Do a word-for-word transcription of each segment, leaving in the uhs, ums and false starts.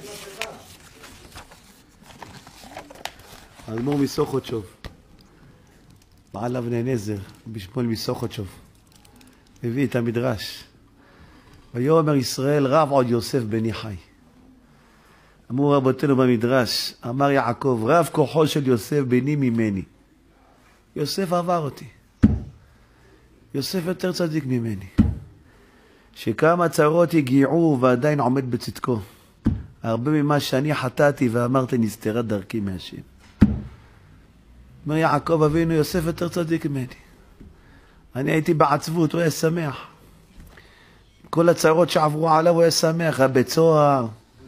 האדמו"ר מסוכותשוב, בעל אבני נזר, בשמואל מסוכותשוב, הביא את המדרש. ויאמר ישראל רב עוד יוסף בני חי. אמרו רבותינו במדרש, אמר יעקב, רב כוחו של יוסף בני ממני. יוסף עבר אותי. יוסף יותר צדיק ממני. שכמה צרות הגיעו ועדיין עומד בצדקו. הרבה ממה שאני חטאתי ואמרתי נסתרה דרכי מהשם. אומר יעקב אבינו, יוסף יותר צדיק ממני. אני הייתי בעצבות, הוא היה שמח. כל הצרות שעברו עליו הוא היה שמח, היה בצוהר,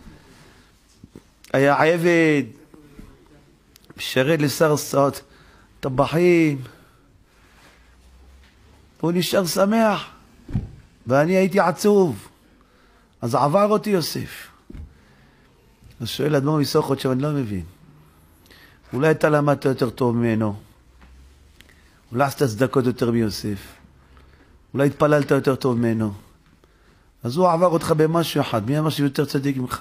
היה עבד, משרת לשר סעות, טבחים. הוא נשאר שמח, ואני הייתי עצוב. אז עבר אותי יוסף. אז שואל אדמו"ר מסוכותשוב, אני לא מבין. אולי אתה למדת יותר טוב ממנו, אולי עשת צדקות יותר מיוסף, אולי התפללת יותר טוב ממנו, אז הוא עבר אותך במשהו אחד. מי אמר שהוא יותר צדיק ממך?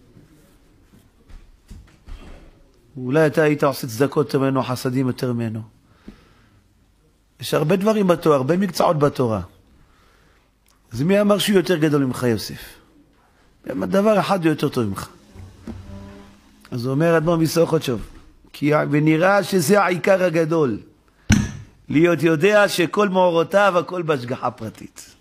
אולי אתה היית עושה צדקות יותר ממנו, חסדים יותר ממנו. יש הרבה דברים בתורה, הרבה מקצועות בתורה. אז מי אמר שהוא יותר גדול ממך יוסף? דבר אחד הוא יותר טוב ממך. אז הוא אומר אדמו"ר מסוכותשוב, כי ונראה שזה העיקר הגדול, להיות יודע שכל מאורותיו הכל בהשגחה פרטית.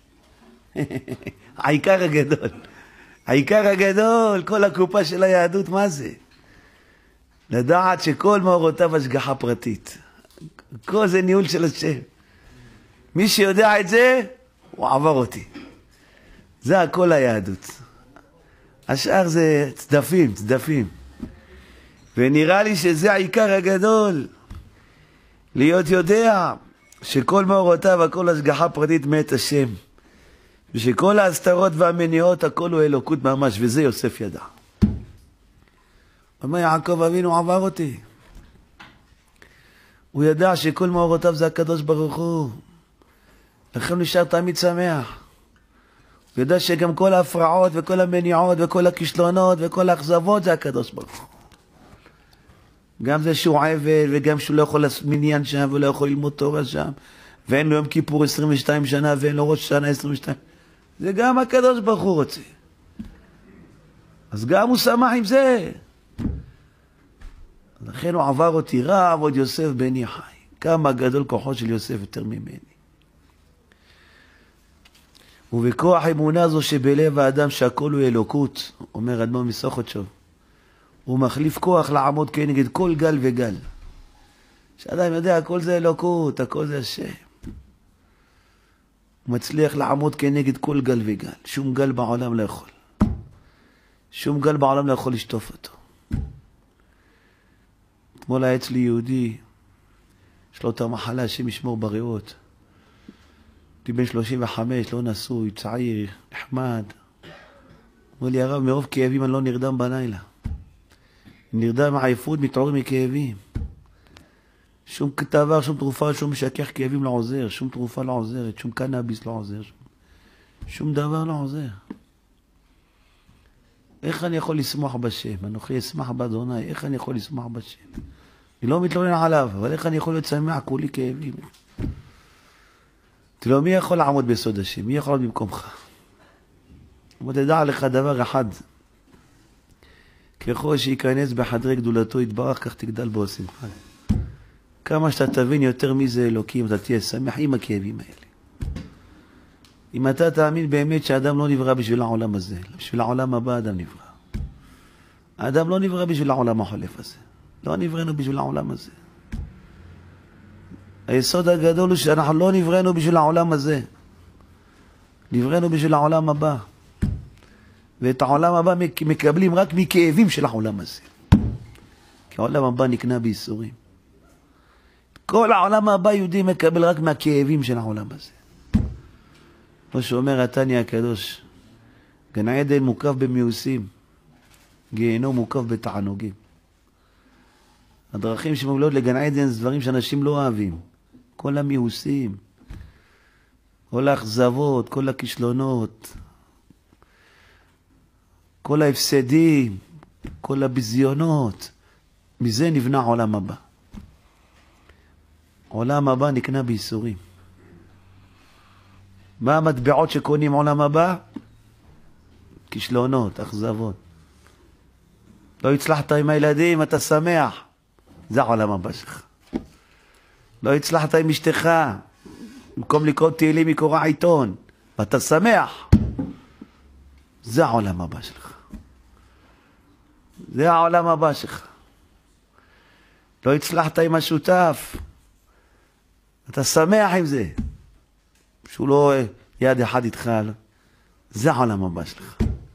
העיקר הגדול, העיקר הגדול, כל הקופה של היהדות, מה זה? לדעת שכל מאורותיו השגחה פרטית. כל זה ניהול של השם. מי שיודע את זה, הוא עבר אותי. זה הכל היהדות. השאר זה צדפים, צדפים. ונראה לי שזה העיקר הגדול, להיות יודע שכל מאורותיו הכל השגחה פרטית מאת השם, ושכל ההסתרות והמניעות הכל הוא אלוקות ממש, וזה יוסף ידע. אומר יעקב אבינו עבר אותי. הוא ידע שכל מאורותיו זה הקדוש ברוך הוא, לכן הוא נשאר תמיד שמח. הוא ידע שגם כל ההפרעות וכל המניעות וכל הכישלונות וכל האכזבות זה הקדוש ברוך הוא. גם זה שהוא עבד, וגם שהוא לא יכול לעשות מניין שם, ולא יכול ללמוד תורה שם, ואין לו יום כיפור עשרים ושתיים שנה, ואין לו ראש שנה עשרים ושתיים. זה גם הקדוש ברוך הוא רוצה. אז גם הוא שמח עם זה. לכן הוא עבר אותי רב עוד יוסף בני חי. כמה גדול כוחו של יוסף יותר ממני. ובכוח אמונה זו שבלב האדם שהכל הוא אלוקות, אומר אדמו"ר מסוכותשוב, הוא מחליף כוח לעמוד כנגד כל גל וגל. שאדם יודע, הכל זה אלוקות, הכל זה השם. הוא מצליח לעמוד כנגד כל גל וגל. שום גל בעולם לא יכול. שום גל בעולם לא יכול לשטוף אותו. אתמול היה אצלי יהודי, יש לו את המחלה, השם ישמור בריאות. הייתי בן שלושים וחמש, לא נשוי, צעיר, נחמד. אומר לי הרב, מרוב כאבים אני לא נרדם בלילה. נרדם מעייפות, מתעורר מכאבים. שום דבר, שום תרופה, שום משכך כאבים לא עוזר, שום תרופה לא עוזרת, שום קנאביס לא עוזר, שום, שום דבר לא עוזר. איך אני יכול לשמוח בשם? אנוכי אשמח באדוני, איך אני יכול לשמוח בשם? אני לא מתלונן עליו, אבל איך אני יכול להיות שמח? כולי כאבים. תראו, מי יכול לעמוד בסוד השם? מי יכול לעמוד במקומך? אבל תדע לך דבר אחד, ככל שיכנס בחדרי גדולתו יתברך, כך תגדל בו שמחה. כמה שאתה תבין יותר מי זה אלוקים, אתה תהיה שמח עם הכאבים האלה. אם אתה תאמין באמת שהאדם לא נברא בשביל העולם הזה, בשביל העולם הבא אדם נברא. האדם לא נברא בשביל העולם החולף הזה. לא נבראנו בשביל העולם הזה. היסוד הגדול הוא שאנחנו לא נבראנו בשביל העולם הזה. נבראנו בשביל העולם הבא. ואת העולם הבא מקבלים רק מכאבים של העולם הזה. כי העולם הבא נקנה בייסורים. כל העולם הבא יהודי מקבל רק מהכאבים של העולם הזה. כמו שאומר התניא הקדוש, גן עדן מוקף במיאוסים, גיהנום מוקף בתענוגים. הדרכים שמובילות לגן עדן זה דברים שאנשים לא אוהבים. כל המיאוסים, כל האכזבות, כל הכישלונות, כל ההפסדים, כל הביזיונות. מזה נבנה עולם הבא. עולם הבא נקנה בייסורים. מה המטבעות שקונים עולם הבא? כישלונות, אכזבות. לא הצלחת עם הילדים, אתה שמח. זה העולם הבא שלך. לא הצלחת עם אשתך, במקום לקרוא תהילים מקורא עיתון, ואתה שמח. זה העולם הבא שלך. זה העולם הבא שלך. לא הצלחת עם השותף, אתה שמח עם זה. שהוא לא יד אחד איתך. זה העולם הבא שלך.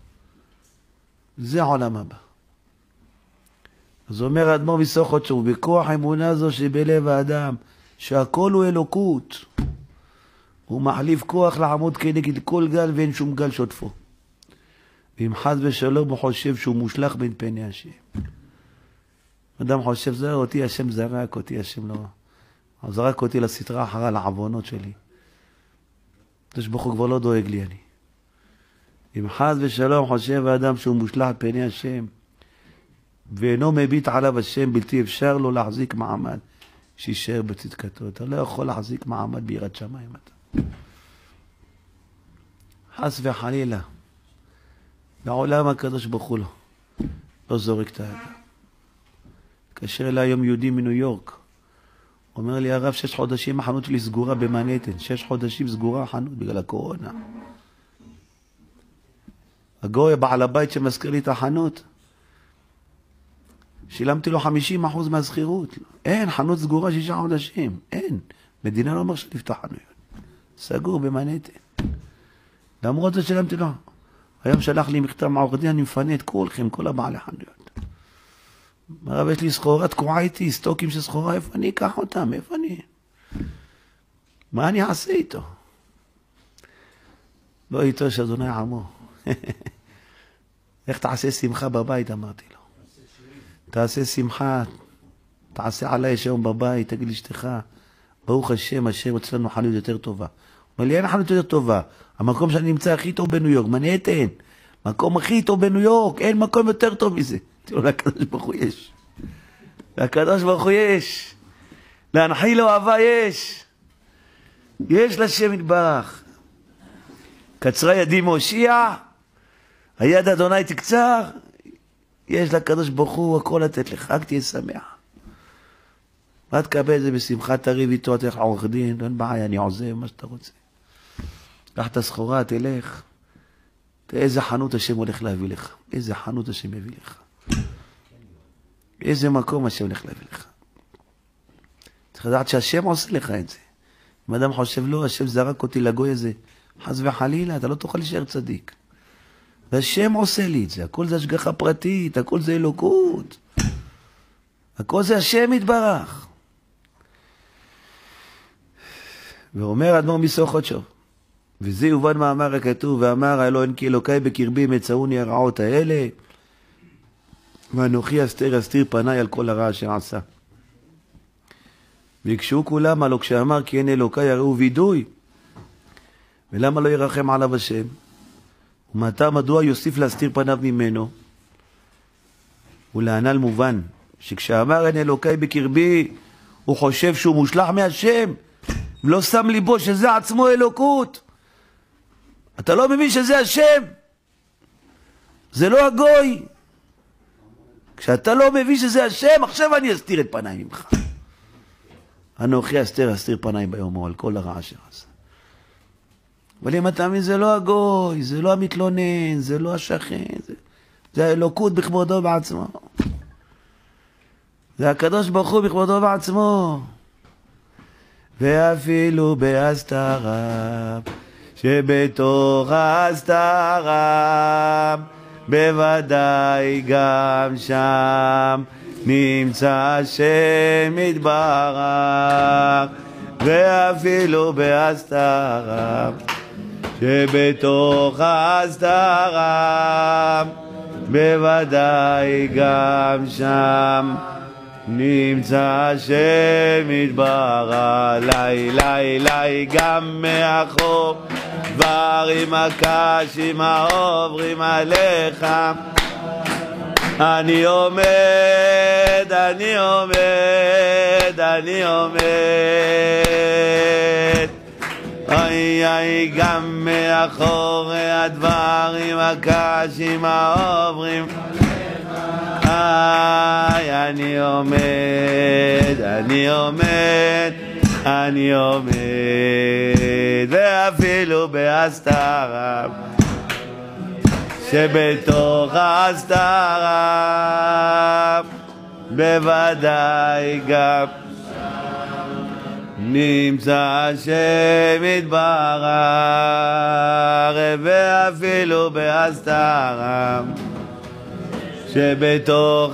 זה העולם הבא. אז אומר האדמו"ר מסוכות, בכוח האמונה זו שבלב האדם, שהכל הוא אלוקות, הוא מחליף כוח לעמוד כנגד כל גל ואין שום גל שוטפו. ואם חס ושלום הוא חושב שהוא מושלך בין פני השם. אדם חושב, זה אותי השם זרק, אותי השם לא. זרק אותי לסתרה אחרה, לעוונות שלי. הקדוש ברוך הוא כבר לא דואג לי אני. אם חס ושלום חושב האדם שהוא מושלך פני השם, ואינו מביט עליו השם, בלתי אפשר לו להחזיק מעמד, שישאר בצדקתו. אתה לא יכול להחזיק מעמד ביראת שמיים אתה. חס וחלילה. בעולם הקדוש ברוך הוא לא. לא זורק את האדם. התקשר אליי היום יהודי מניו יורק. אומר לי הרב, שש חודשים החנות שלי סגורה במנהטן. שש חודשים סגורה החנות בגלל הקורונה. הגוי בעל הבית שמזכיר לי את החנות, שילמתי לו חמישים אחוז מהזכירות. אין, חנות סגורה שישה חודשים. אין. מדינה לא אומר שנפתח חנויות. סגור במנהטן. למרות זה שילמתי לו. היום שלח לי מכתב מעורך דין, אני מפנה את כולכם, כל הבעלי חנויות. הרב, יש לי סחורה תקועה איתי, סטוקים של סחורה, איפה אני אקח אותם? איפה אני? מה אני אעשה איתו? לא איתו שאדוני עמו. איך תעשה שמחה בבית, אמרתי לו. תעשה שמחה, תעשה עליי שם בבית, תגיד לאשתך, ברוך השם, השם אצלנו חנות יותר טובה. אומר לי, אין חנות יותר טובה. המקום שאני נמצא הכי טוב בניו יורק, מנהטן. מקום הכי טוב בניו יורק, אין מקום יותר טוב מזה. תראו, לקדוש ברוך הוא יש. לקדוש ברוך הוא יש. להנחיל לו אהבה יש. יש לשם יתברך. קצרה ידי מושיע, היד אדוני תקצר. יש לקדוש ברוך הוא הכל לתת לך, רק תהיה שמח. מה תקבל את זה בשמחה, תריב איתו, תלך לעורך דין, אין בעיה, אני עוזב, מה שאתה רוצה. קח את הסחורה, תלך. תראה איזה חנות השם הולך להביא לך. איזה חנות השם יביא לך. איזה מקום השם הולך להביא לך. צריך לדעת שהשם עושה לך את זה. אם אדם חושב, לא, השם זרק אותי לגוי הזה. חס וחלילה, אתה לא תוכל להישאר צדיק. והשם עושה לי את זה. הכל זה השגחה פרטית, הכל זה אלוקות. הכל זה השם יתברך. ואומר אדמו"ר מסוכות שוב, וזה יובן מאמר הכתוב, ואמר האלוהים כי אלוקי בקרבי מצאוני הרעות האלה, ואנוכי אסתר אסתיר פניי על כל הרע אשר עשה. ויקשו כולם עלו כשאמר כי אין אלוקי הראו וידוי, ולמה לא ירחם עליו השם? ומעתה מדוע יוסיף להסתיר פניו ממנו? ולענל מובן שכשאמר אין אלוקי בקרבי, הוא חושב שהוא מושלח מהשם, ולא שם ליבו שזה עצמו אלוקות. אתה לא מבין שזה השם, זה לא הגוי. כשאתה לא מבין שזה השם, עכשיו אני אסתיר את פניי ממך. אנוכי אסתר אסתיר פניי ביומו על כל הרע אשר עשה. אבל אם אתה מבין, זה לא הגוי, זה לא המתלונן, זה לא השכן, זה, זה האלוקות בכבודו בעצמו. זה הקדוש ברוך הוא בכבודו בעצמו. ואפילו בהסתרה, שבתוך ההסתרה, בוודאי גם שם נמצא השם יתברך. ואפילו בהסתרה, שבתוך ההסתרה, בוודאי גם שם נמצא השם יתברך. לי לי לי גם מאחור דברים הקשים העוברים עליך, אני עומד, אני עומד, אני עומד. אוי אוי, גם מאחורי הדברים הקשים העוברים. איי, אני עומד, אני עומד, אני עומד, ואפילו בהסתרה, שבתוך ההסתרה, בוודאי גם נמצא השם יתברך, ואפילו בהסתרה, שבתוך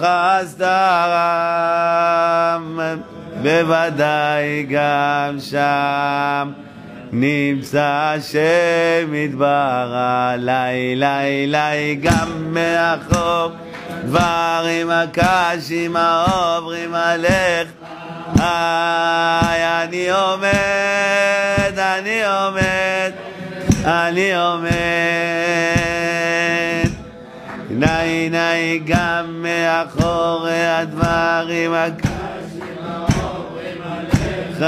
ההסתרה, בוודאי גם שם נמצא השם יתברך. לי לי לי גם מאחור דברים הקשים העוברים עליך. איי, אני עומד, אני עומד, אני עומד. ני ני גם מאחורי הדברים הקשים העוברים עליך.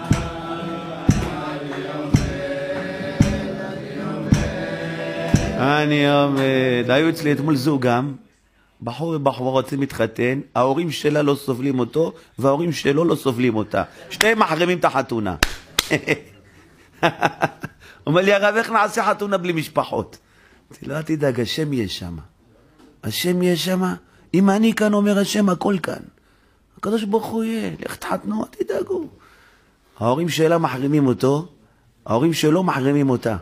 אני עומד. היו אצלי אתמול זוג גם, בחור ובחורה רוצים להתחתן, ההורים שלה לא סובלים אותו, וההורים שלו לא סובלים אותה. שתיהם מחרימים את החתונה. אומר לי, הרב, איך נעשה חתונה בלי משפחות? אמרתי, לא תדאג, השם יהיה שם. השם יהיה שם. אם אני כאן אומר השם, הכל כאן. הקדוש ברוך הוא יהיה, לך תחתנו, תדאגו. ההורים שלה מחרימים אותו, ההורים שלו מחרימים אותה.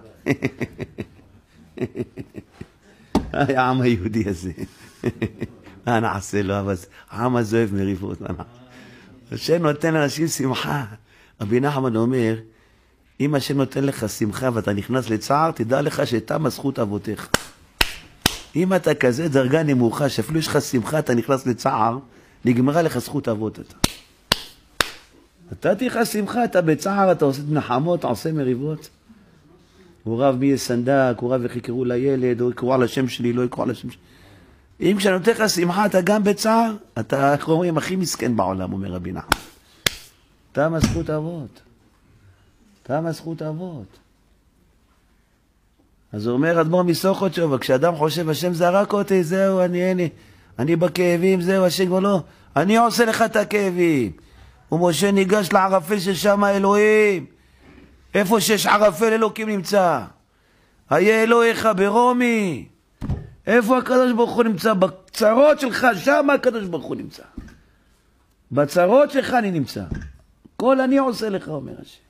העם היהודי הזה. מה נעשה לו? אבל העם הזה אוהב מריבות. השם נותן לאנשים שמחה. רבי נחמן אומר, אם השם נותן לך שמחה ואתה נכנס לצער, תדע לך שתמה זכות אבותיך. אם אתה כזה דרגה נמוכה, שאפילו יש לך שמחה, אתה נכנס לצער, נגמרה לך זכות אבות אתה. אתה תהיה לך שמחה, אתה בצער, אתה עושה נחמות, אתה עושה מריבות. הוא רב מי יהיה סנדק, הוא רב איך יקראו לילד, או יקראו על השם שלי, לא יקראו על השם שלי. אם כשאני נותן לך שמחה, אתה גם בצער, אתה, איך אומרים, הכי מסכן בעולם, אומר רבי נחמן. תמה זכות אבות. תמה זכות אבות. אז הוא אומר, אדמו"ר מסוכותשוב, כשאדם חושב, השם זרק אותי, זהו, אני, אני, אני בכאבים, זהו, השם כבר לא, אני עושה לך את הכאבים. ומשה ניגש לערפל ששם האלוהים. איפה שיש ערפל אלוקים נמצא. היה אלוהיך ברומי. איפה הקדוש ברוך הוא נמצא? בצרות שלך, שם הקדוש ברוך הוא נמצא. בצרות שלך אני נמצא. כל אני עושה לך, אומר השם.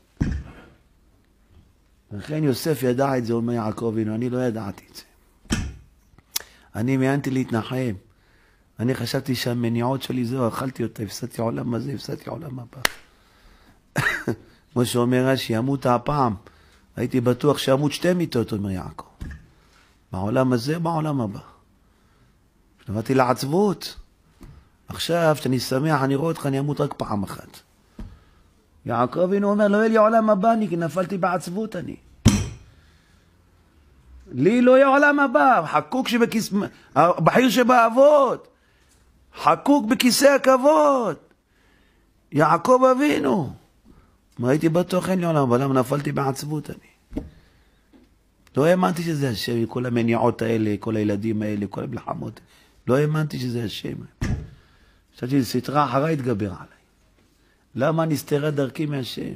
לכן יוסף ידע את זה, אומר יעקב, אני לא ידעתי את זה. אני מיינתי להתנחם. אני חשבתי שהמניעות שלי זהו, אכלתי אותה, הפסדתי עולם הזה, הפסדתי עולם הבא. כמו שאומר רש"י, ימות הפעם. הייתי בטוח שימות שתי מיתות, אומר יעקב. בעולם הזה, בעולם הבא. נבאתי לעצבות. עכשיו, כשאני שמח, אני רואה אותך, אני אמות רק פעם אחת. יעקב אינו אומר, לא יהיה לי עולם הבא, אני נפלתי בעצבות אני. לי לא יהיה עולם הבא, חקוק שבכיס... בחיר שבאבות. חקוק בכיסא הכבוד. יעקב אבינו. מה הייתי בטוח אין לי עולם, אבל למה נפלתי בעצבות אני? לא האמנתי שזה השם, כל המניעות האלה, כל הילדים האלה, כל המלחמות. לא האמנתי שזה השם. חשבתי, סתרה אחרי התגבר עליי. למה נסתרה דרכי מהשם?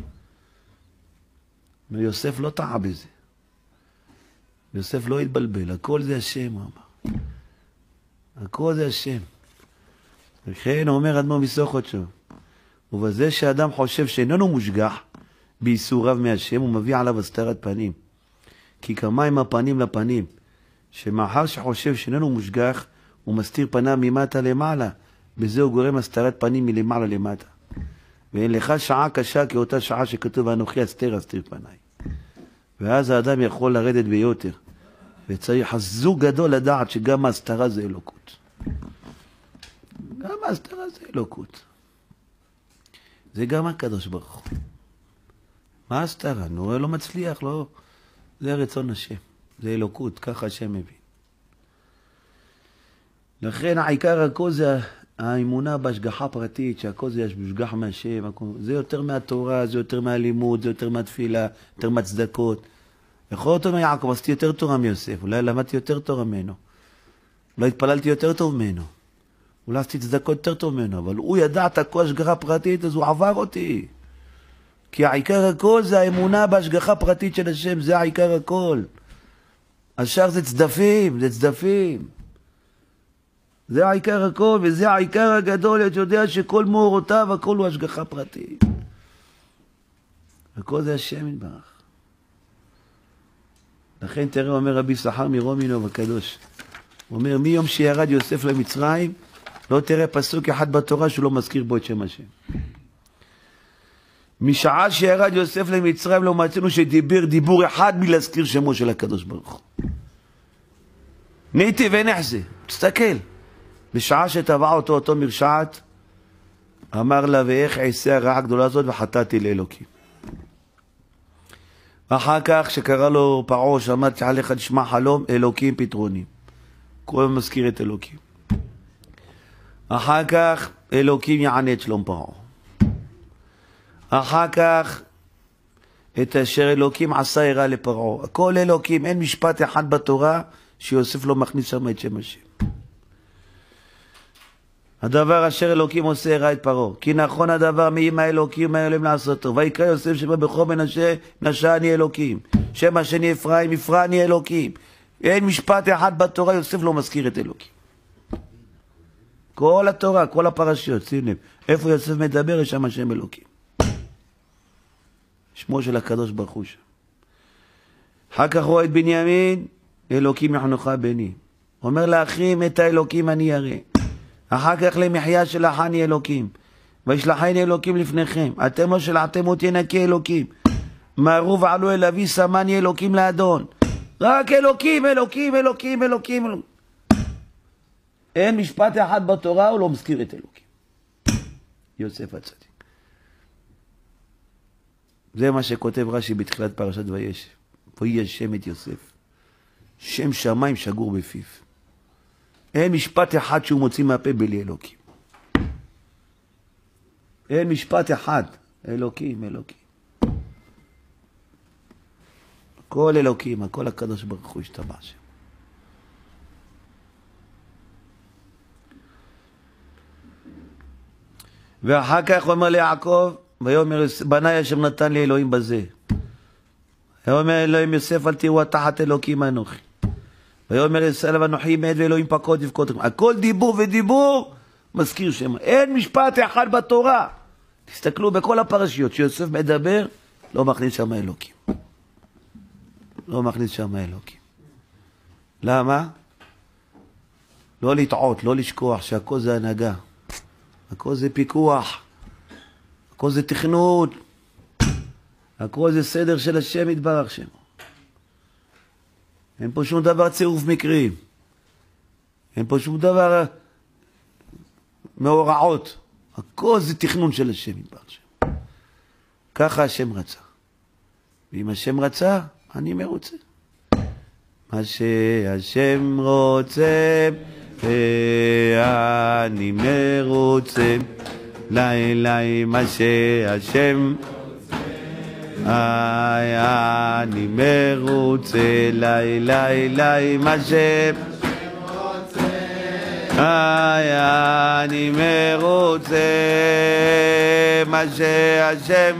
ויוסף לא טעה בזה. יוסף לא התבלבל, הכל זה השם, הוא אמר. הכל זה השם. וכן אומר אדמו"ר מסוכותשוב, ובזה שאדם חושב שאיננו מושגח בייסוריו מהשם, הוא מביא עליו הסתרת פנים. כי כמים הפנים לפנים, שמאחר שחושב שאיננו מושגח, הוא מסתיר פניו ממטה למעלה, בזה הוא גורם הסתרת פנים מלמעלה למטה. ואין לך שעה קשה כאותה שעה שכתוב אנוכי אסתר אסתיר פניי. ואז האדם יכול לרדת ביותר, וצריך חזוק גדול לדעת שגם ההסתרה זה אלוקות. גם ההסתרה זה אלוקות. זה גם הקדוש ברוך הוא. מה ההסתרה? נו, לא מצליח, לא. זה רצון השם. זה אלוקות, ככה השם מבין. לכן העיקר הכל זה האמונה בהשגחה פרטית, שהכל זה מושגח מהשם, זה יותר מהתורה, זה יותר מהלימוד, זה יותר מהתפילה, יותר מהצדקות. יכול להיות מיעקב, עשיתי יותר תורה מיוסף, אולי למדתי יותר תורה ממנו, אולי התפללתי יותר טוב ממנו, אולי עשיתי צדקות יותר טוב ממנו, אבל הוא ידע את הכל השגחה פרטית, אז הוא עבר אותי. כי העיקר הכל זה האמונה בהשגחה פרטית של השם, זה העיקר הכל. השאר זה צדפים, זה צדפים. זה העיקר הכל, וזה העיקר הגדול, אתה יודע שכל מאורותיו, הכל הוא השגחה פרטית. הכל זה השם יתברך. לכן תראה, אומר רבי סחר מרומינוב הקדוש, הוא אומר, מיום שירד יוסף למצרים, לא תראה פסוק אחד בתורה שהוא לא מזכיר בו את שם השם. משעה שירד יוסף למצרים לא מצאנו שדיבר דיבור אחד מלהזכיר שמו של הקדוש ברוך הוא. ניתי ונחזה, תסתכל. בשעה שטבע אותו אותו מרשעת, אמר לה, ואיך אעשה הרעה הגדולה הזאת וחטאתי לאלוקים. אחר כך שקרא לו פרעה, שמעתי עליך תשמע חלום, אלוקים פתרונים. כל הזמן מזכיר את אלוקים. אחר כך אלוקים יענה את שלום פרעה. אחר כך את אשר אלוקים עשה הרע לפרעה. הכל אלוקים, אין משפט אחד בתורה שיוסף לא מכניס שם את שם השם. הדבר אשר אלוקים עושה הרע את פרעה. כי נכון הדבר מאמא אלוקים מה אלוהים לעשותו. ויקרא יוסף שבא בכל מנשה, נשה אני אלוקים. שם השני אפרים, אפרה אני אלוקים. אין משפט אחד בתורה יוסף לא מזכיר את אלוקים. כל התורה, כל הפרשיות, שים לב. איפה יוסף מדבר, יש שם השם אלוקים. שמו של הקדוש ברוך הוא שם. אחר כך רואה את בנימין, אלוקים יחנוך בני. אומר לאחים, את האלוקים אני ירא. אחר כך למחיה שלחני אלוקים. וישלחני אלוקים לפניכם. אתם לא שלחתם אותי נקי אלוקים. מהרו ועלו אל אבי שמני אלוקים לאדון. רק אלוקים, אלוקים, אלוקים, אלוקים. אלוקים. אין משפט אחד בתורה, הוא לא מזכיר את אלוקים. יוסף הצדיק. זה מה שכותב רש"י בתחילת פרשת וישב. ויהי שם את יוסף. שם שמיים שגור בפיו. אין משפט אחד שהוא מוציא מהפה בלי אלוקים. אין משפט אחד. אלוקים, אלוקים. הכל אלוקים, הכל הקדוש ברוך הוא השתבח שם. ואחר כך אומר ליעקב, ויאמר בניי אשר נתן לי אלוהים בזה. ויאמר אלוהים יוסף אל תראו תחת אלוקים אנוכי. ויאמר ישראל ואנוכי מת ואלוהים פקוד יפקוד. הכל דיבור ודיבור מזכיר שם. אין משפט אחד בתורה. תסתכלו בכל הפרשיות שיוסף מדבר, לא מכניס שם אלוקים. לא מכניס שם אלוקים. למה? לא לטעות, לא לשכוח שהכל זה הנהגה. הכל זה פיקוח. הכל זה תכנות. הכל זה סדר של השם יתברך שמו. אין פה שום דבר צירוף מקרים. אין פה שום דבר מאורעות. הכל זה תכנון של השם יתברך שמו. ככה השם רצה. ואם השם רצה, אני מרוצה. מה שהשם רוצה, ואני מרוצה. לילה מה שהשם איי אני מרוצה. לילה לילה מה שהשם איי אני מרוצה. מה שהשם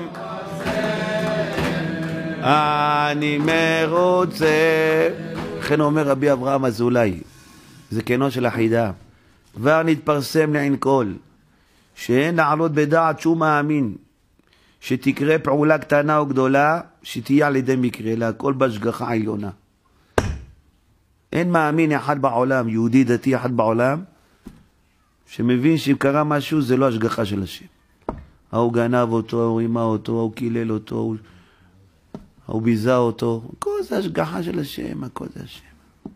אני מרוצה. לכן אומר רבי אברהם אזולאי, זה כנו של החידה, כבר נתפרסם לעין כל שאין לעלות בדעת שום מאמין שתקרה פעולה קטנה או גדולה שתהיה על ידי מקרה, לה הכל בהשגחה עליונה. אין מאמין אחד בעולם, יהודי דתי אחד בעולם, שמבין שאם קרה משהו זה לא השגחה של השם. הוא גנב אותו, הוא רימה אותו, הוא קילל אותו, הוא ביזה אותו. הכל זה השגחה של השם, הכל זה השם.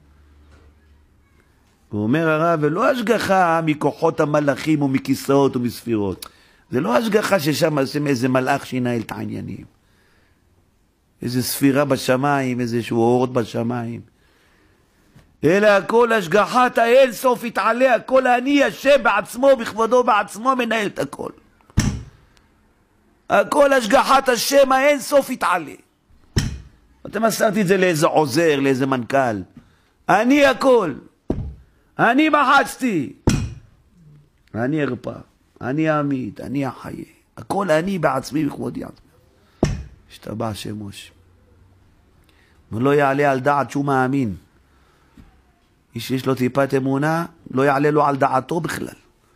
הוא אומר הרב, ולא השגחה מכוחות המלאכים ומכיסאות ומספירות. זה לא השגחה ששם עושים איזה מלאך שינהל את העניינים. איזה ספירה בשמיים, איזשהו אורות בשמיים. אלא הכל השגחת האין סוף יתעלה, הכל אני השם בעצמו, בכבודו בעצמו מנהל את הכל. הכל השגחת השם האין סוף יתעלה. אתם מסרתי את זה לאיזה עוזר, לאיזה מנכ"ל. אני הכל. אני מחצתי. אני ארפא. אני אמיד. אני אחיה. הכל אני בעצמי בכבודי עצמי. השתבח שמוש. ולא יעלה על דעת שהוא מאמין. איש שיש לו טיפת אמונה, לא יעלה לו על דעתו בכלל.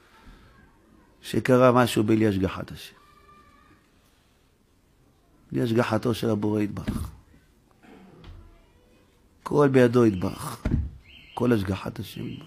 שקרה משהו בלי השגחת השם. בלי השגחתו של הבורא יתברך. כל בידו יתברך. כל השגחת השם יתברך.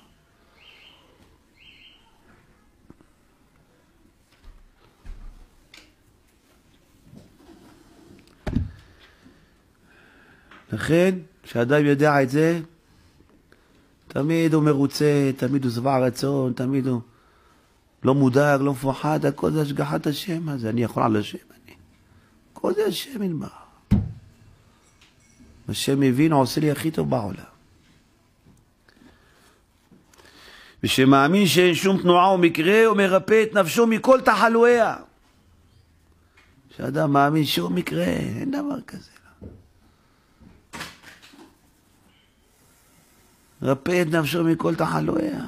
לכן, כשאדם יודע את זה, תמיד הוא מרוצה, תמיד הוא שבע רצון, תמיד הוא לא מודאג, לא מפוחד, הכל זה השגחת השם הזה, אני יכול על השם, אני. כל זה השם יתברך. השם מבין, עושה לי הכי טוב בעולם. ושמאמין שאין שום תנועה ומקרה, הוא מרפא את נפשו מכל תחלואיה. שאדם מאמין שום מקרה, אין דבר כזה. רפא את נפשו מכל תחלואיה.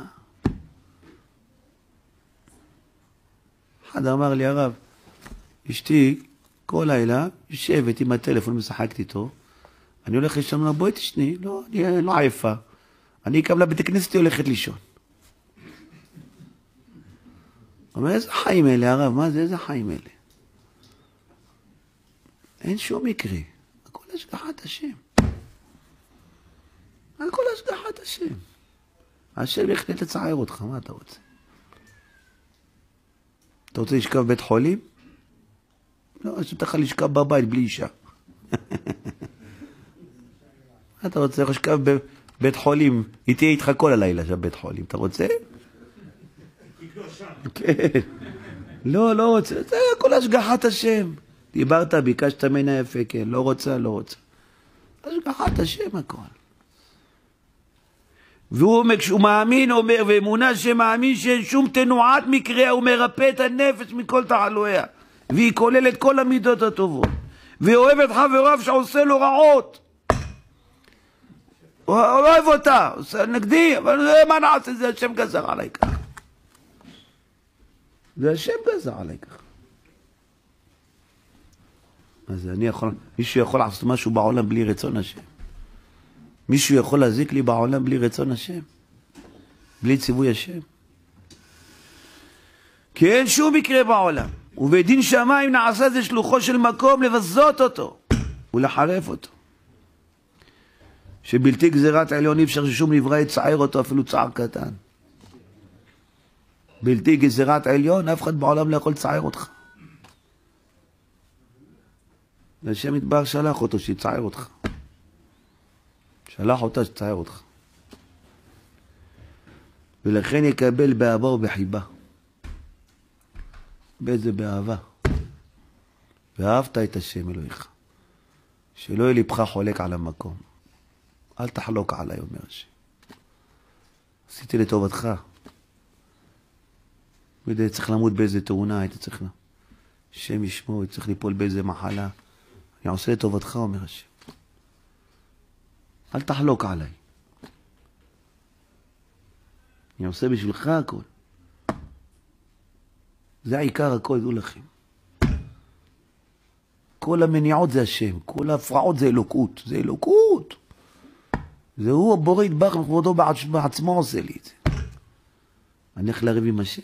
אחד אמר לי, הרב, אשתי כל לילה יושבת עם הטלפון, משחקת איתו, אני הולך לישון, לה, בואי תשני, לא, אני לא עייפה. אני קם לבית הכנסת, היא הולכת לישון. אומר, איזה חיים אלה, הרב, מה זה, איזה חיים אלה? אין שום מקרה, הכל השגחת השם. הכל השגחת השם. השם יחליט לצער אותך, מה אתה רוצה? אתה רוצה לשכב בבית חולים? לא, יש לך לשכב בבית בלי אישה. אתה רוצה לשכב בבית חולים, היא תהיה איתך כל הלילה של בית חולים, אתה רוצה? כן. לא, לא רוצה, זה הכל השגחת השם. דיברת, ביקשת ממנה יפה, כן, לא רוצה, לא רוצה. השגחת השם הכל. והוא, כשהוא מאמין, אומר, ואמונה שמאמין שאין שום תנועת מקרה, הוא מרפא את הנפש מכל תחלואיה, והיא כוללת כל המידות הטובות, ואוהב את חבריו שעושה לו רעות. הוא אוהב אותה, עושה נגדי, אבל מה נעשה? זה השם גזר עליי ככה. זה השם גזר עליי ככה. אז אני יכול, מישהו יכול לעשות משהו בעולם בלי רצון השם? מישהו יכול להזיק לי בעולם בלי רצון השם? בלי ציווי השם? כי אין שום מקרה בעולם. ובדין שמיים נעשה זה שלוחו של מקום לבזות אותו ולחרף אותו. שבלתי גזירת עליון אי אפשר ששום נברא יצער אותו אפילו צער קטן. בלתי גזירת עליון, אף אחד בעולם לא יכול לצער אותך. והשם יתברך שלח אותו שיצער אותך. שלח אותה שתצער אותך. ולכן יקבל באהבה ובחיבה. באיזה באהבה. ואהבת את השם אלוהיך. שלא יהיה לבך חולק על המקום. אל תחלוק עליי, אומר השם. עשיתי לטובתך. וידע, צריך למות באיזה תאונה, היית צריך לה. השם ישמור, צריך ליפול באיזה מחלה. אני עושה לטובתך, אומר השם. אל תחלוק עליי. אני עושה בשבילך הכל. זה העיקר הכל, דעו לכם. כל המניעות זה השם, כל ההפרעות זה אלוקות, זה אלוקות. זה הוא הבורא יתברך בכבודו בעצמו עושה לי את זה. אני הולך לריב עם השם.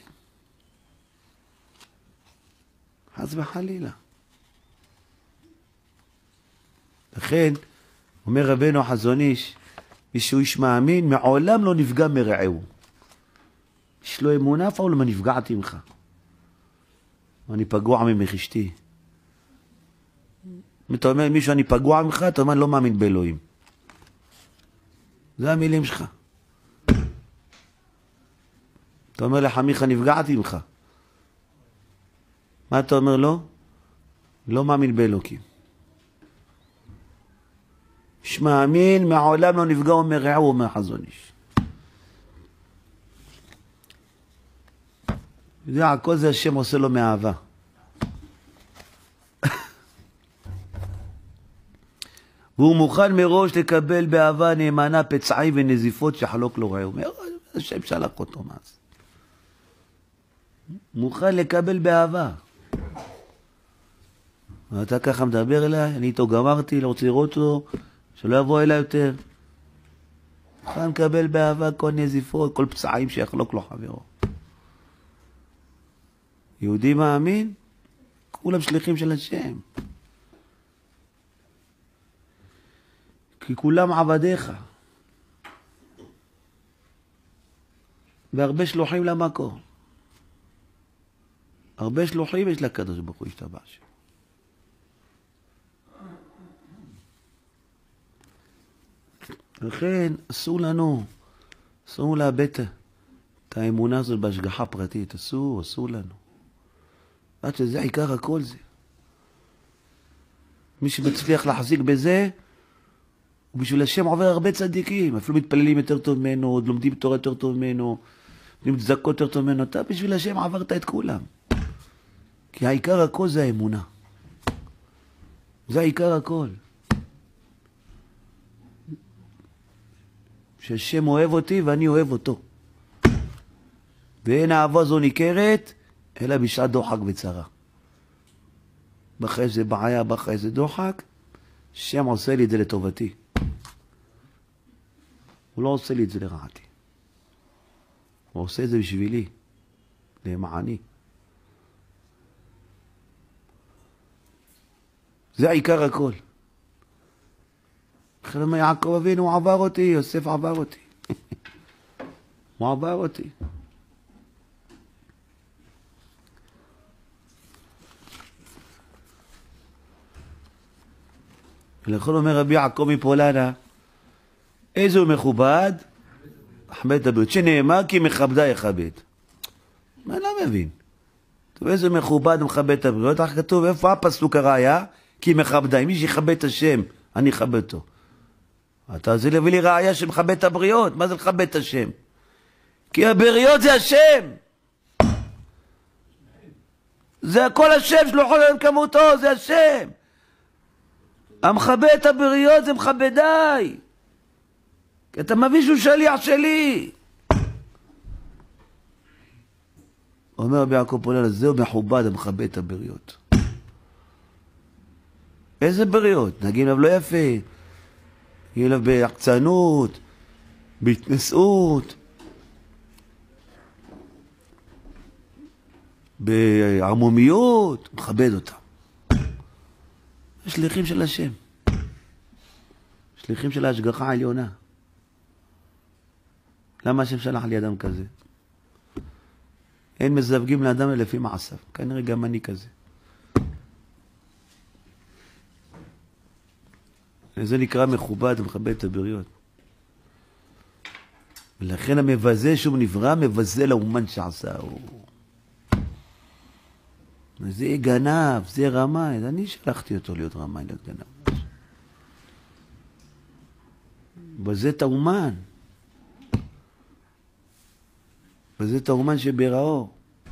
חס וחלילה. לכן, אומר רבנו החזון איש, מישהו איש מאמין, מעולם לא נפגע מרעהו. יש לו אמונה, אף פעם לא נפגעתי ממך. אני פגוע ממך אשתי. אם אתה אומר מישהו אני פגוע ממך, אתה אומר לא מאמין באלוהים. זה המילים שלך. אתה אומר לחמיך נפגעתי ממך. מה אתה אומר לו? לא מאמין באלוקים. איש מאמין, מעולם לא נפגע ומרעהו, אומר חזון איש. יודע, הכל זה השם עושה לו מאהבה. והוא מוכן מראש לקבל באהבה נאמנה פצעים ונזיפות שחלוק לו רעהו. אומר, השם שלח אותו מה זה. מוכן לקבל באהבה. אתה ככה מדבר אליי, אני איתו גמרתי, לא רוצה לראות אותו, שלא יבוא אליי יותר. מוכן לקבל באהבה כל נזיפות, כל פצעים שיחלוק לו חברו. יהודי מאמין, כולם שליחים של השם. כי כולם עבדיך. והרבה שלוחים למקום. הרבה שלוחים יש לקדוש ברוך הוא ישתבח. לכן אסור לנו, אסור לאבד את האמונה הזאת בהשגחה פרטית. אסור, אסור לנו. עד שזה עיקר הכל זה. מי שמצליח להחזיק בזה, ובשביל השם עובר הרבה צדיקים. אפילו מתפללים יותר טוב ממנו, עוד לומדים תורה יותר טוב ממנו, לומדים צדקות יותר טוב ממנו. אתה בשביל השם עברת את כולם. כי העיקר הכל זה האמונה. זה העיקר הכל. שהשם אוהב אותי ואני אוהב אותו. ואין אהבה זו ניכרת, אלא בשעת דוחק וצרה. בחי זה בעיה, בחי זה דוחק, השם עושה לי את זה לטובתי. הוא לא עושה לי את זה לרעתי. הוא עושה את זה בשבילי, למעני. זה העיקר הכל. אחרי מה יעקב אבינו, הוא עבר אותי, יוסף עבר אותי. הוא עבר אותי. ולכל אומר רבי יעקב מפולנה, איזה הוא מכובד? מכבד את הבריות. שנאמר כי מכבדה יכבד. מה לא מבין? טוב, איזה מכובד מכבד את הבריות? איך כתוב, איפה הפסוק הראיה? כי מכבדה. אם מי שיכבד את השם, אני אכבד אותו. אתה זה להביא לי ראיה שמכבד את הבריות. מה זה לכבד את השם? כי הבריות זה השם. זה הכל השם שלא יכול להיות כמותו, זה השם. המכבד את הבריות זה מכבדיי. כי אתה מביא שהוא שליח שלי. אומר רבי יעקב פולנה, זהו מכובד המכבד את הבריות. איזה בריות? נגיד אליו לא יפה. יהיה אליו בהקצנות, בהתנשאות, בערמומיות, מכבד אותם. שליחים של השם. שליחים של ההשגחה העליונה. למה השם שלח לי אדם כזה? אין מזווגים לאדם לפי מעשיו. כנראה גם אני כזה. זה נקרא מכובד ומכבד את הבריות. ולכן המבזה שהוא נברא, מבזה לאומן שעשה. זה גנב, זה רמאי. אני שלחתי אותו להיות רמאי, להיות גנב. וזה את האומן. וזה את האומן שבראו.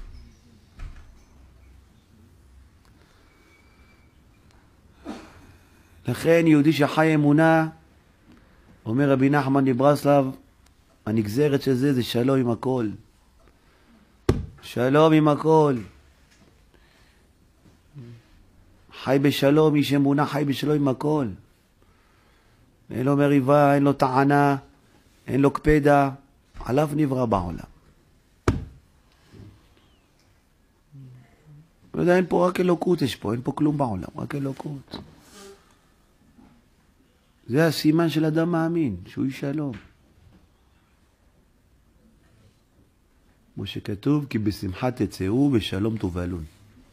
לכן יהודי שחי אמונה, אומר רבי נחמן מברסלב, הנגזרת של זה זה שלום עם הכל. שלום עם הכל. חי בשלום, איש אמונה חי בשלום עם הכל. אין לו מריבה, אין לו טענה, אין לו קפדה, עליו נברא בעולם. לא יודע, אין פה רק אלוקות, יש פה, אין פה כלום בעולם, רק אלוקות. זה הסימן של אדם מאמין, שהוא איש שלום. כמו שכתוב, כי בשמחה תצאו בשלום תובלון.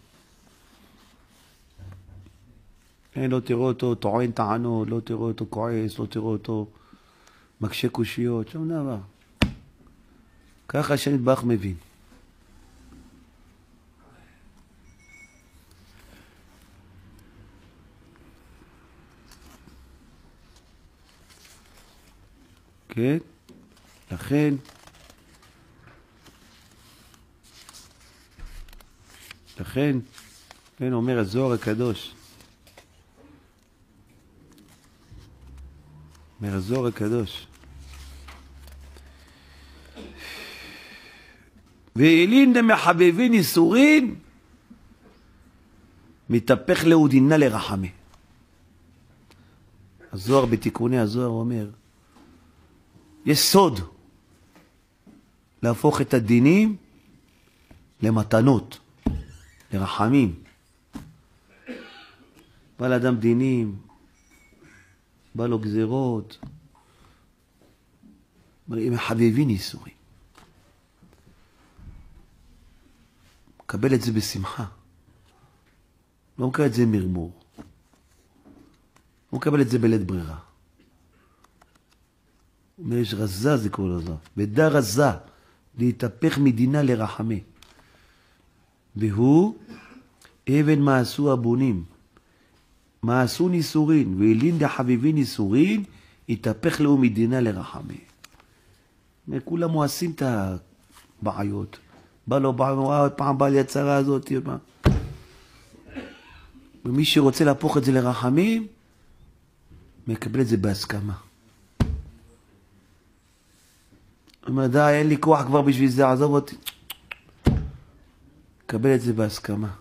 אין, לא תראו אותו טוען טענות, לא תראו אותו כועס, לא תראו אותו מקשה קושיות, שום דבר. ככה השם יתברך מבין. כן? לכן, לכן, כן, אומר הזוהר הקדוש, אומר הזוהר הקדוש, ואילין דמחבבין איסורין, מתהפך להודינה לרחמי. הזוהר בתיקוני הזוהר אומר, יש סוד להפוך את הדינים למתנות, לרחמים. בא לאדם דינים, בא לו גזירות, הם מחבבין איסורים. מקבל את זה בשמחה. לא מקבל את זה מרמור. הוא מקבל את זה בלית ברירה. הוא אומר, יש רזה, זה קורא לזה. ודע רזה, להתהפך מדינה לרחמי. והוא, אבן מעשו הבונים. מעשו ניסורין, ואילין דחביבין ניסורין, התהפך לו מדינה לרחמי. כולם מואסים את הבעיות. בא לו בעיות, פעם בא לי הצרה הזאת. ומי שרוצה להפוך את זה לרחמים, מקבל את זה בהסכמה. הוא אומר, די, אין לי כוח כבר בשביל זה, עזוב אותי. מקבל את זה בהסכמה.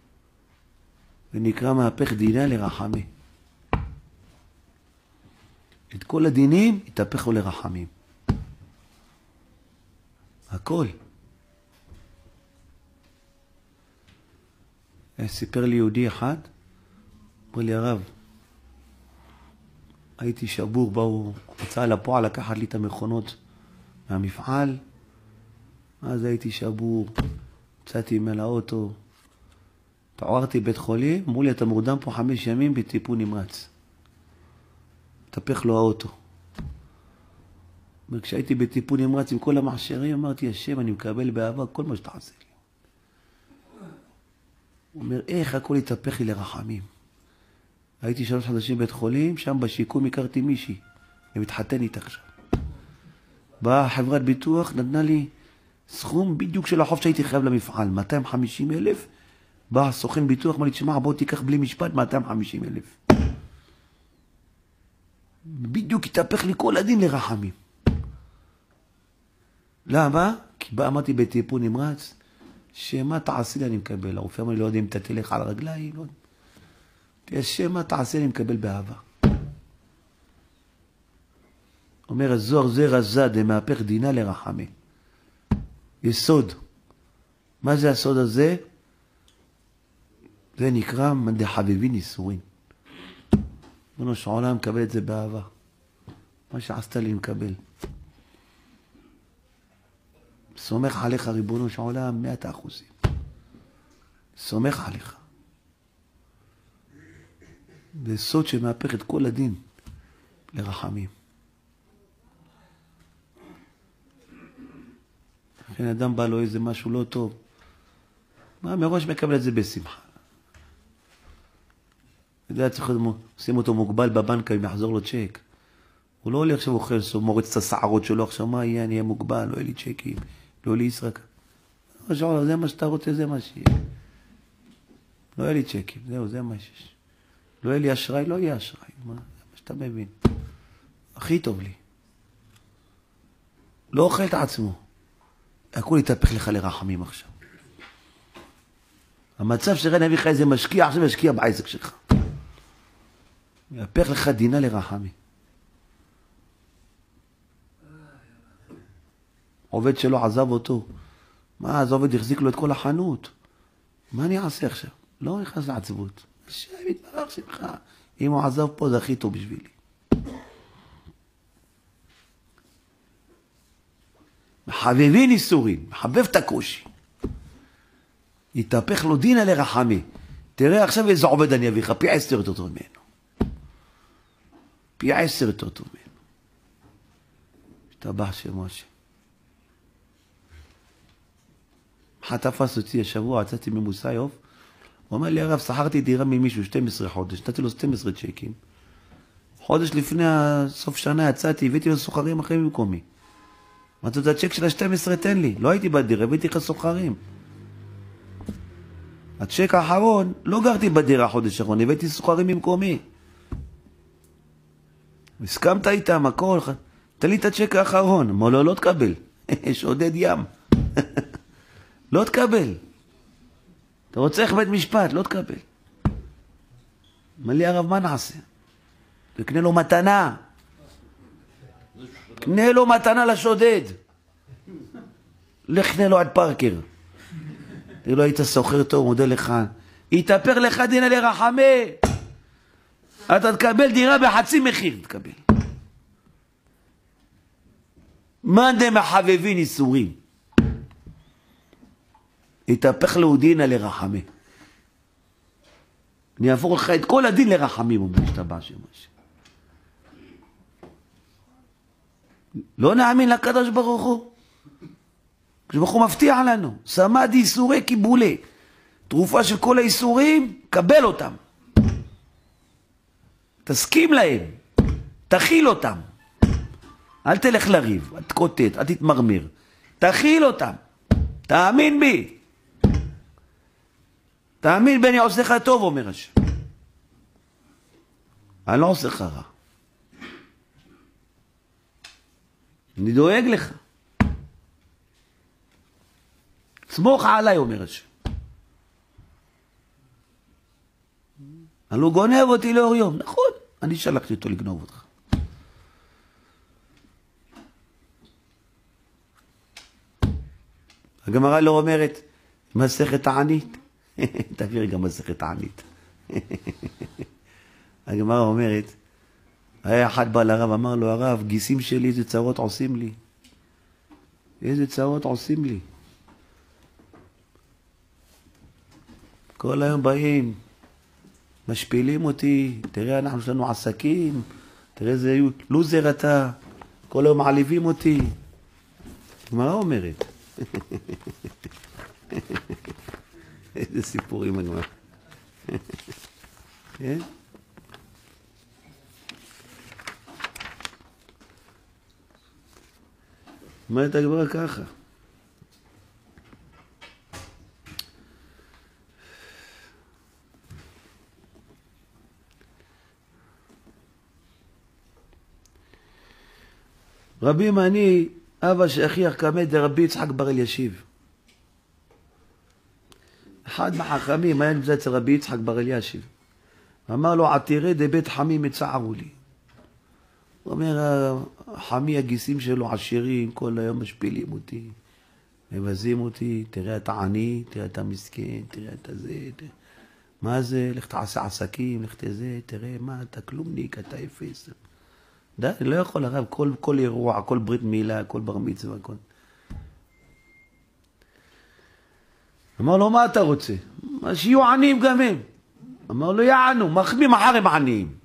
ונקרא מהפך דינה לרחמי. את כל הדינים יתהפכו לרחמים. הכל. סיפר לי יהודי אחד, אמר לי, הרב, הייתי שבור, באו, הוצאה לפועל לקחת לי את המכונות מהמפעל, אז הייתי שבור, יצאתי מעל האוטו, התעוררתי בית חולים, אמרו לי, אתה מורדם פה חמש ימים בטיפול נמרץ. התהפך לו האוטו. כשהייתי בטיפול נמרץ עם כל המכשירים, אמרתי, השם, אני מקבל באהבה כל מה שתעשה לי. הוא אומר, איך הכל התהפך לי לרחמים. הייתי שלוש חודשים בית חולים, שם בשיקום הכרתי מישהי, ומתחתן איתה עכשיו. באה חברת ביטוח, נתנה לי סכום בדיוק של החוב שהייתי חייב למפעל, מאתיים וחמישים אלף. בא סוכן ביטוח, אמר לי, תשמע, בוא תיקח בלי משפט מאתיים וחמישים אלף. בדיוק התהפך לי כל הדין לרחמים. למה? כי בא, אמרתי בטיפול נמרץ, שמה תעשי לי אני מקבל. הרופא אמר לי, לא יודע אם אתה תלך על רגליים, לא. שמה תעשי לי אני מקבל באהבה. אומר הזוהר, זה רזה, דמהפך דינה לרחמי. יסוד. מה זה הסוד הזה? זה נקרא דחביבין איסורין. ריבונו של עולם מקבל את זה באהבה. מה שעשת לי מקבל. סומך עליך ריבונו של עולם מאת האחוזים. סומך עליך. זה סוד שמהפך את כל הדין לרחמים. לכן אדם בא לו איזה משהו לא טוב. מה, מראש מקבל את זה בשמחה. אתה יודע, צריך לשים אותו מוגבל בבנק אם יחזור לו צ'ק. הוא לא הולך עכשיו אוכל, מורץ את השערות שלו, עכשיו מה יהיה, אני אהיה מוגבל, לא יהיה לי צ'קים, לא יהיה לי ישרק. זה מה שאתה רוצה, זה מה שיהיה. לא יהיה לי צ'קים, זהו, זה מה שיש. לא יהיה לי אשראי, לא יהיה אשראי. מה, זה מה שאתה מבין. הכי טוב לי. לא אוכל את עצמו. הכל יתהפך לך לרחמים עכשיו. המצב שרן אביך איזה משקיע, עכשיו ישקיע בעסק שלך. יהפך לך דינה לרחמי. עובד שלו עזב אותו. מה, אז עובד החזיק לו את כל החנות. מה אני אעשה עכשיו? לא נכנס לעצבות. השם יתברך שלך. אם הוא עזב פה, זה הכי טוב בשבילי. מחבבין איסורים, מחבב את הקושי. יתהפך לו דינה לרחמי. תראה עכשיו איזה עובד אני אביך, פי עשר יותר טוב ממנו. פי עשר יותר טוב ממנו. השתבח שמו השם. אחד תפס אותי השבוע, יצאתי ממוסיוף, הוא אומר לי, הרב, שכרתי דירה ממישהו שתים עשרה חודש, נתתי לו שתים עשרה צ'קים. חודש לפני סוף שנה יצאתי, הבאתי לו סוחרים אחרים במקומי. אמרתי, את הצ'ק של ה-שתים עשרה תן לי. לא הייתי בדירה, הבאתי לך סוחרים. הצ'ק האחרון, לא גרתי בדירה חודש האחרון, הבאתי סוחרים במקומי. הסכמת איתם, הכל. תן לי את הצ'ק האחרון. אמר לו, לא תקבל. שודד ים. לא תקבל. אתה רוצה איך בית משפט, לא תקבל. אמר לי, הרב, מה נעשה? תקנה לו מתנה. קנה לו מתנה לשודד. לך קנה לו עד פארקר. תראי לו, היית סוחר טוב, מודה לך. יתאפר לך דינה לרחמה. אתה תקבל דירה בחצי מחיר, תקבל. מאן דמחבבין איסורים. יתהפך לו דינה לרחמה. אני אהפוך לך את כל הדין לרחמים, אומר השתבח שם השם. לא נאמין לקדוש ברוך הוא. הקדוש ברוך הוא מבטיח לנו, סמד איסורי קיבולי. תרופה של כל האיסורים, קבל אותם. תסכים להם. תכיל אותם. אל תלך לריב, אל תקוטט, אל תתמרמר. תכיל אותם. תאמין בי. תאמין בי, אני עושה לך טוב, אומר השם. אני לא עושה לך רע. אני דואג לך. סמוך עליי, אומר השם. אני לא גונב אותי לאור יום. נכון, אני שלחתי אותו לגנוב אותך. הגמרא לא אומרת, מסכת הענית. תעביר גם מסכת הענית. הגמרא אומרת, היה אחד בא לרב, אמר לו, הרב, גיסים שלי איזה צרות עושים לי. איזה צרות עושים לי. כל היום באים, משפילים אותי, תראה, אנחנו יש לנו עסקים, תראה איזה לוזר אתה, כל היום מעליבים אותי. הגמרא אומרת. איזה סיפורים הגמרא. כן? אומרת הגמרא ככה. רבי מני, אבא שאחיח קמא דרבי יצחק בר אלישיב. אחד מהחכמים היה נמצא אצל רבי יצחק בר אלישיב. אמר לו, עתירי דבית חמי מצערו לי. הוא אומר, חמי הגיסים שלו עשירים, כל היום משפילים אותי, מבזים אותי, תראה אתה עני, תראה אתה מסכן, תראה אתה זה, תראה. מה זה? לך תעשה עסקים, לך תזה, תראה מה, אתה כלומניק, אתה אפס. די, אני לא יכול, הרב, כל, כל אירוע, כל ברית מילה, כל בר מצווה, כל... אמר לו, מה אתה רוצה? מה שיהיו עניים גם הם. אמר לו, יענו, מחמיא מחר הם עניים.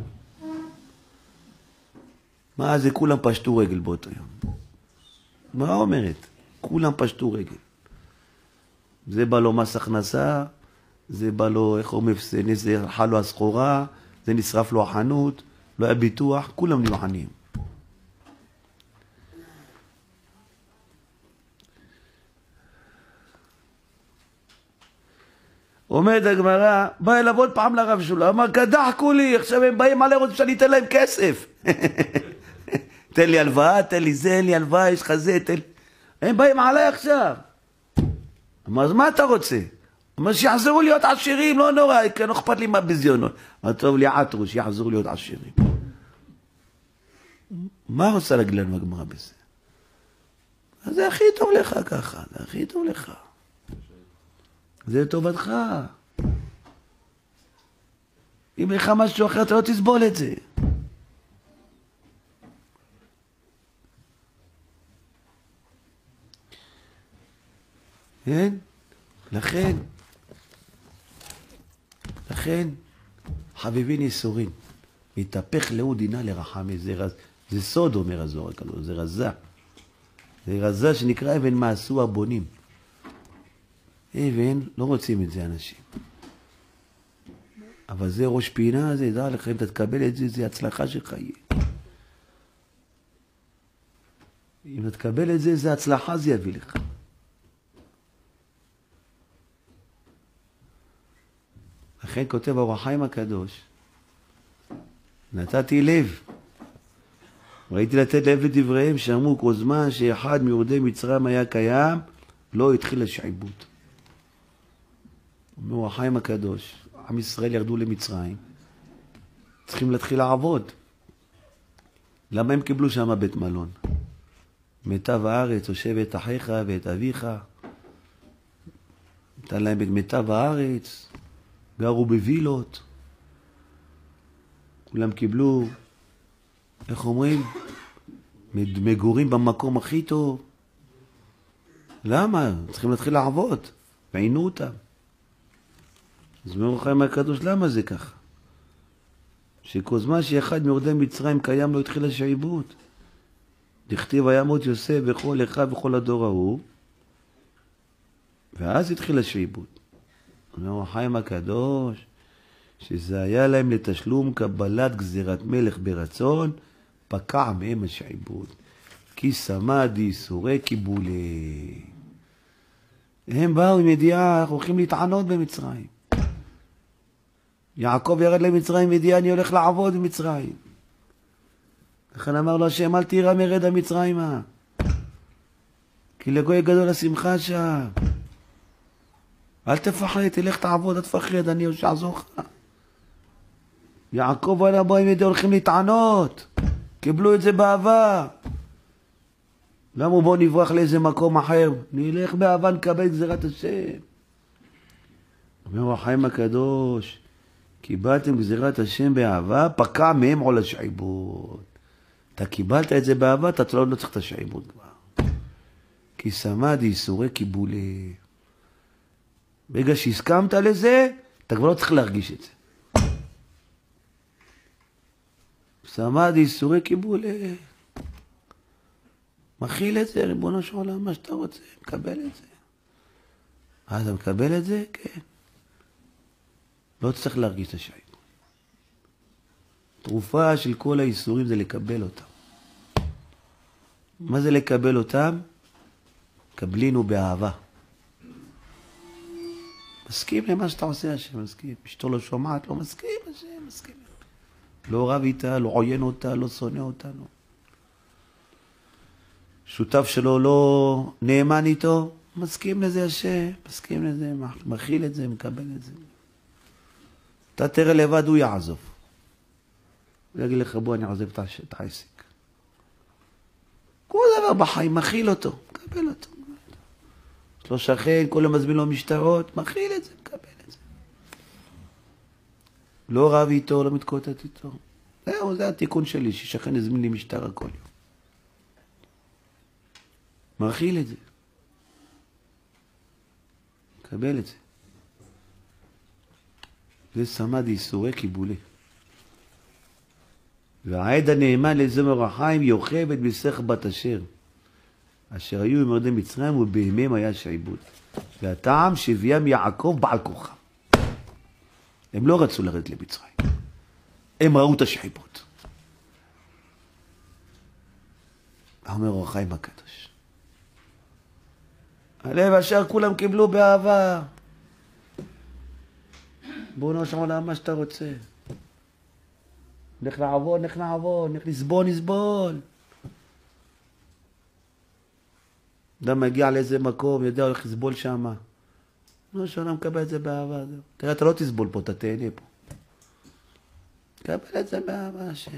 מה זה? כולם פשטו רגל באותו יום. מה אומרת? כולם פשטו רגל. זה בא לו מס הכנסה, זה בא לו, איך אומרים, זה חל לו הסחורה, זה נשרף לו החנות, לא היה ביטוח, כולם נהיו עניים. עומד הגמרא, בא אליו עוד פעם לרב שלו, אמר, קדחקו לי, עכשיו הם באים עלי, רוצים שאני אתן להם כסף. תן לי הלוואה, תן לי זה, אין לי הלוואה, יש לך זה, תן לי... הם באים עלי עכשיו. אמר, אז מה אתה רוצה? אמר, שיחזרו להיות עשירים, לא נורא, כי לא אכפת לי מה בזיונות. אמר, טוב לי עטרו, שיחזרו להיות עשירים. מה רוצה להגיד לנו הגמרא בזה? אז זה הכי טוב לך ככה, זה הכי טוב לך. זה טובתך. אם לך משהו אחר, אתה לא תסבול את זה. כן? לכן, לכן, חביבין איסורין, מתהפך לאו דינה לרחמי, זה, רז, זה סוד, אומר הזוהר הקדוש, זה רזה. זה רזה שנקרא אבן מעשו הבונים. אבן, לא רוצים את זה אנשים. אבל זה ראש פינה, זה ידע לך, אם אתה תקבל את זה, זה הצלחה שלך יהיה. אם אתה תקבל את זה, זה הצלחה, זה יביא לך. לכן כותב אור החיים הקדוש, נתתי לב. ראיתי לתת לב לדבריהם שאמרו כל זמן שאחד מיורדי מצרים היה קיים, לא התחיל השעבוד. אומר אור החיים הקדוש, עם ישראל ירדו למצרים, צריכים להתחיל לעבוד. למה הם קיבלו שם בית מלון? מיטב הארץ, יושב את אחיך ואת אביך, נתן להם את מיטב הארץ, גרו בווילות, כולם קיבלו, איך אומרים? מגורים במקום הכי טוב. למה? צריכים להתחיל לעבוד, ועינו אותם. אז אומר אור החיים הקדוש, למה זה ככה? שכל זמן שאחד מיורדי מצרים קיים לא התחיל השעבוד. דכתיב וימות יוסף בכל אחיו וכל הדור ההוא, ואז התחיל השעבוד. אומר אור החיים הקדוש, שזה היה להם לתשלום קבלת גזירת מלך ברצון, פקע מהם השעבוד. כי שמא דייסורי קיבולי. הם באו עם ידיעה, אנחנו הולכים להתענות במצרים. יעקב ירד למצרים ידיעה, אני הולך לעבוד במצרים. לכן אמר לו השם, אל תירא מרד המצרימה, כי לגוי גדול השמחה שם. אל תפחד, תלך תעבוד, אל תפחד, אני אעזור לך. יעקב ואלה באים ידי הולכים להתענות, קיבלו את זה באהבה. למה בוא נברח לאיזה מקום אחר? נלך באהבה, נקבל גזירת השם. אומר אור החיים הקדוש, קיבלתם גזירת השם באהבה, פקע מהם עול השעבוד. אתה קיבלת את זה באהבה, אתה לא צריך את השעבוד כבר. כי שמא דייסורי קיבולי. ברגע שהסכמת לזה, אתה כבר לא צריך להרגיש את זה. שמא דייסורי קיבולי. מכיל את זה, ריבונו של עולם, מה שאתה רוצה, מקבל את זה. אז אתה מקבל את זה? כן. לא צריך להרגיש את השעבוד. תרופה של כל האיסורים זה לקבל אותם. מה זה לקבל אותם? קבלינו באהבה. מסכים למה שאתה עושה, השם, מסכים. אשתו לא שומעת, לא מסכים, השם, מסכים. לא רב איתה, לא עוין אותה, לא שונא אותנו. שותף שלו לא נאמן איתו, מסכים לזה השם, מסכים לזה, מכיל את זה, מקבל את זה. אתה תראה לבד, הוא יעזוב. הוא יגיד לך, בוא, אני עוזב את העסק. כל דבר בחיים, מכיל אותו, מקבל אותו. יש לו שכן, כל מזמין לו משטרות, מכיל את זה, מקבל את זה. לא רב איתו, לא מתקוטט איתו. זהו, זה התיקון שלי, ששכן הזמין לי משטרה כל יום. מכיל את זה. מקבל את זה. זה שמא דייסורי קיבולי. והעד הנאמן לזמר אור החיים יוכבד בסך בת אשר, אשר היו עם יורדי מצרים ובהמם היה שעבוד. והטעם שהביאם יעקב בעל כוחם. הם לא רצו לרדת למצרים. הם ראו את השעבוד. אומר אור החיים הקדוש. הלב אשר כולם קיבלו באהבה. בוא נושא עולם מה שאתה רוצה. נלך לעבוד, נלך לעבוד, נלך לסבול, נסבול. אדם מגיע לאיזה מקום, יודע, הולך לסבול שם. לא שעולם מקבל את זה באהבה. תראה, אתה לא תסבול פה, אתה תהנה פה. קבל את זה באהבה, השם.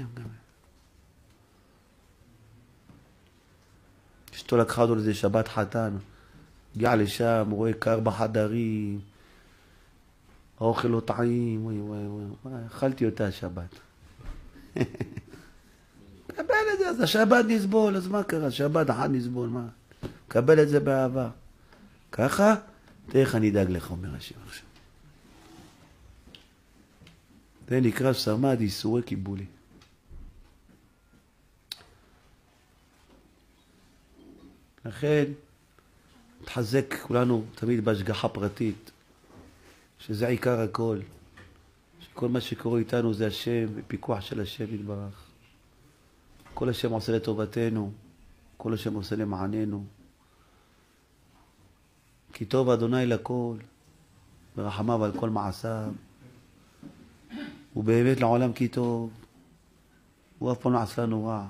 אשתו לקחה אותו לזה שבת חתן. הגיע לשם, הוא רואה קר בחדרים. האוכל לא טעים, וואי וואי וואי. אכלתי אותה השבת. קבל את זה, אז השבת נסבול, אז מה קרה? שבת אחד נסבול, מה? קבל את זה באהבה. ככה, תראה איך אני אדאג לך, אומר השם עכשיו. זה נקרא שמא דייסורי קיבולי. לכן, תחזק כולנו תמיד בהשגחה פרטית, שזה עיקר הכל. כל מה שקורה איתנו זה השם, פיקוח של השם יתברך. כל השם עושה לטובתנו, כל השם עושה למעננו. כי טוב אדוני לכל, ורחמיו על כל מעשיו. הוא באמת לעולם כי טוב, הוא אף פעם לא עשה לנו רע.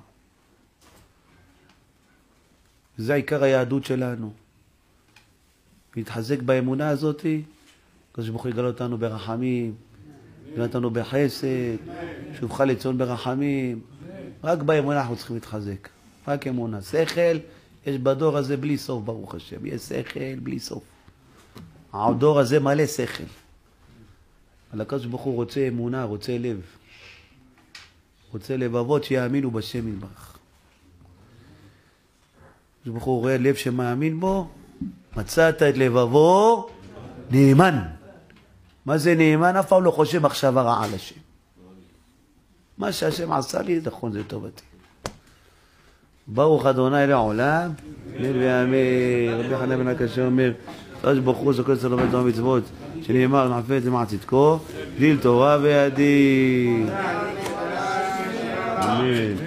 וזה עיקר היהדות שלנו. להתחזק באמונה הזאת, הקדוש ברוך הוא יגאל אותנו ברחמים, יגאל אותנו בחסד, שובך לציון ברחמים. רק באמונה אנחנו צריכים להתחזק. רק אמונה. שכל, יש בדור הזה בלי סוף, ברוך השם. יש שכל בלי סוף. הדור הזה מלא שכל. אבל הקדוש ברוך הוא רוצה אמונה, רוצה לב. רוצה לבבות שיאמינו בשם יתברך. הקדוש ברוך הוא רואה לב שמאמין בו, מצאת את לבבו נאמן. מה זה נאמן? אף פעם לא חושב מחשבה רעה על השם. מה שהשם עשה לי, נכון, זה טובתי. ברוך אדוני לעולם, אמן ואמן. רבי חנן בן עקשיא אומר, הקדוש ברוך הוא זוכה אצל לומד תורה ומצוות, שנאמר מעשה את למען צדקו, בליל תורה וידין. אמן.